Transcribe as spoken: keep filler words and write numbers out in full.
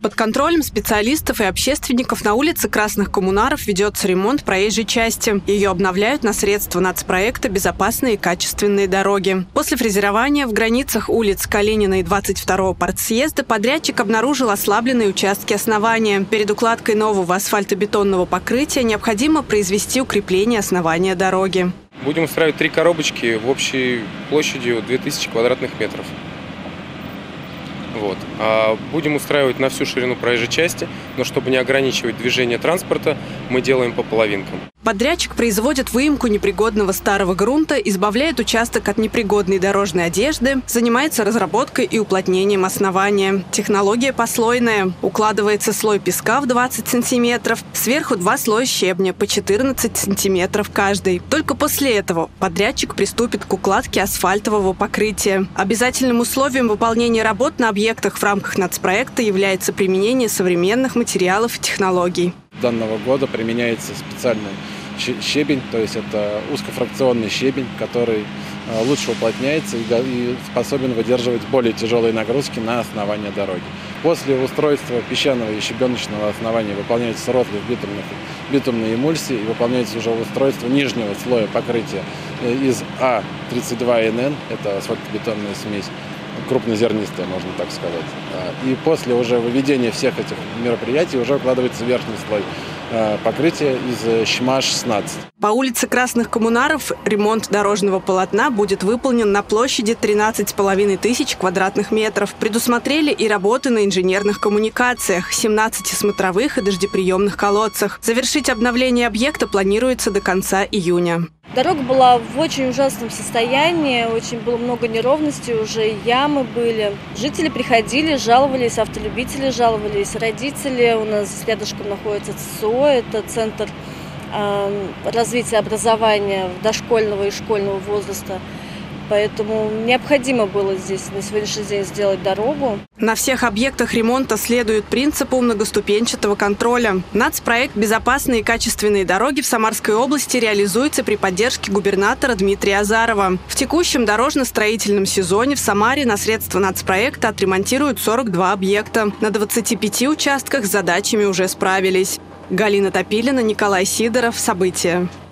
Под контролем специалистов и общественников на улице Красных Коммунаров ведется ремонт проезжей части. Ее обновляют на средства нацпроекта «Безопасные и качественные дороги». После фрезерования в границах улиц Калинина и двадцать второго партсъезда подрядчик обнаружил ослабленные участки основания. Перед укладкой нового асфальтобетонного покрытия необходимо произвести укрепление основания дороги. Будем устраивать три коробочки в общей площадью две тысячи квадратных метров. Вот. А будем устраивать на всю ширину проезжей части, но чтобы не ограничивать движение транспорта, мы делаем по половинкам. Подрядчик производит выемку непригодного старого грунта, избавляет участок от непригодной дорожной одежды, занимается разработкой и уплотнением основания. Технология послойная. Укладывается слой песка в двадцать сантиметров, сверху два слоя щебня по четырнадцать сантиметров каждый. Только после этого подрядчик приступит к укладке асфальтового покрытия. Обязательным условием выполнения работ на объектах в рамках нацпроекта является применение современных материалов и технологий. Данного года применяется специальный щебень, то есть это узкофракционный щебень, который лучше уплотняется и способен выдерживать более тяжелые нагрузки на основание дороги. После устройства песчаного и щебеночного основания выполняются ротлы в битумных, битумной эмульсии и выполняется уже устройство нижнего слоя покрытия из А тридцать два эн эн, это асфальтобетонная смесь, крупнозернистая, можно так сказать. И после уже выведения всех этих мероприятий уже укладывается верхний слой покрытия из ЩМАШ шестнадцать. По улице Красных Коммунаров ремонт дорожного полотна будет выполнен на площади тринадцать с половиной тысяч квадратных метров. Предусмотрели и работы на инженерных коммуникациях, семнадцатисмотровых и дождеприемных колодцах. Завершить обновление объекта планируется до конца июня. Дорога была в очень ужасном состоянии, очень было много неровностей, уже ямы были. Жители приходили, жаловались, автолюбители жаловались, родители. У нас рядышком находится ЦСО, это Центр э, развития образования дошкольного и школьного возраста. Поэтому необходимо было здесь на сегодняшний день сделать дорогу. На всех объектах ремонта следует принципу многоступенчатого контроля. Нацпроект «Безопасные и качественные дороги» в Самарской области реализуется при поддержке губернатора Дмитрия Азарова. В текущем дорожно-строительном сезоне в Самаре на средства нацпроекта отремонтируют сорок два объекта. На двадцати пяти участках с задачами уже справились. Галина Топилина, Николай Сидоров. События.